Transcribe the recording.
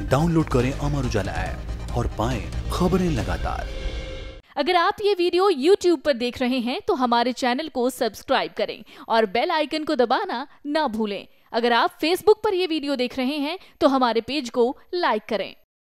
Download करें Amar Ujala app और पाएं खबरें लगातार। अगर आप ये वीडियो YouTube पर देख रहे हैं तो हमारे चैनल को सब्सक्राइब करें और बेल आइकन को दबाना ना भूलें। अगर आप Facebook पर ये वीडियो देख रहे हैं तो हमारे पेज को लाइक करें।